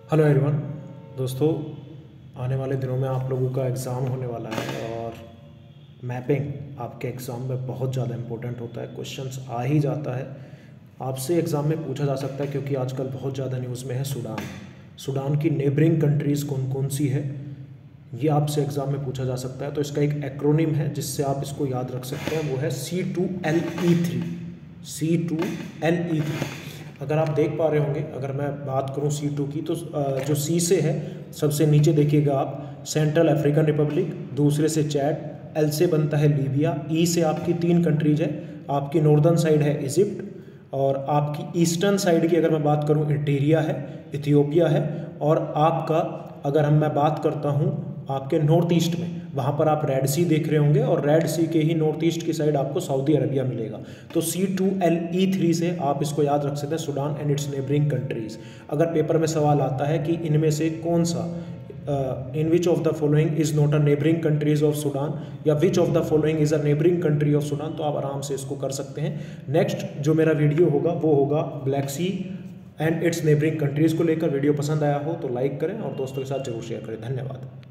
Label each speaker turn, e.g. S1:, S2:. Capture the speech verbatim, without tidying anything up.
S1: Hello everyone. दोस्तों, आने वाले दिनों में आप लोगों का एग्ज़ाम होने वाला है और मैपिंग आपके एग्ज़ाम में बहुत ज़्यादा इम्पोर्टेंट होता है। क्वेश्चंस आ ही जाता है, आपसे एग्ज़ाम में पूछा जा सकता है, क्योंकि आजकल बहुत ज़्यादा न्यूज़ में है सूडान। सूडान की नेबरिंग कंट्रीज़ कौन कौन सी है, ये आपसे एग्ज़ाम में पूछा जा सकता है। तो इसका एक एक्रोनिम है जिससे आप इसको याद रख सकते हैं, वो है C two L E three. C two L E three अगर आप देख पा रहे होंगे, अगर मैं बात करूं सी टू की, तो जो सी से है सबसे नीचे देखिएगा आप, सेंट्रल अफ्रीकन रिपब्लिक, दूसरे से चैड, एल से बनता है लीबिया, ई से आपकी तीन कंट्रीज है। आपकी नॉर्दर्न साइड है इजिप्ट, और आपकी ईस्टर्न साइड की अगर मैं बात करूं इटीरिया है, इथियोपिया है, और आपका अगर हम मैं बात करता हूं आपके नॉर्थ ईस्ट में, वहाँ पर आप रेड सी देख रहे होंगे, और रेड सी के ही नॉर्थ ईस्ट की साइड आपको सऊदी अरबिया मिलेगा। तो C two L E three से आप इसको याद रख सकते हैं, Sudan and its neighbouring countries. अगर पेपर में सवाल आता है कि इनमें से कौन सा, in which of the following is not a neighbouring countries of Sudan, या which of the following is a neighbouring country of Sudan, तो आप आराम से इसको कर सकते हैं। नेक्स्ट जो मेरा वीडियो होगा वो होगा Black Sea and its neighbouring countries को लेकर। वीडियो पसंद आया हो तो लाइक करें और दोस्तों के साथ जरूर शेयर करें। धन्यवाद।